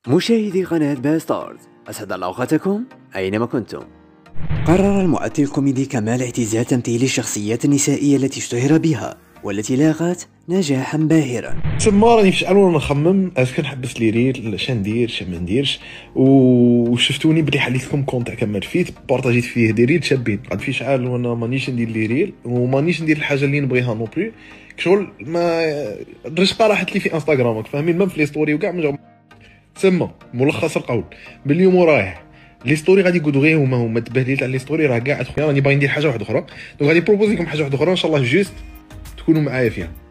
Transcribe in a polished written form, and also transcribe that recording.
مشاهدي قناة باستارز، أسعد الله أوقاتكم أينما كنتم. قرر الممثل الكوميدي كمال اعتزال تمثيل الشخصيات النسائية التي اشتهر بها والتي لاقت نجاحا باهرا. تما راني في شحال وانا نخمم اسكو نحبس لي ريل اش ندير اش ما نديرش، وشفتوني بلي حليت لكم كونت تاع كمال فيت بارطاجيت فيه دي ريل شابين. قعد في شحال وانا مانيش ندير لي ريل ومانيش ندير الحاجه اللي نبغيها نو بلو، شغل ما الرشقه راحت لي في انستغرام فاهمين، ما في لي ستوري وكاع من تسمى ملخص القول باليوم رايح لي ستوري غادي يقولوا غير هما تبهدلت على لي ستوري راه كاع راني باغي ندير حاجه واحده اخرى، دونك غادي بروبوزي لكم حاجه واحده اخرى ان شاء الله جوست تكونوا معايا فيها.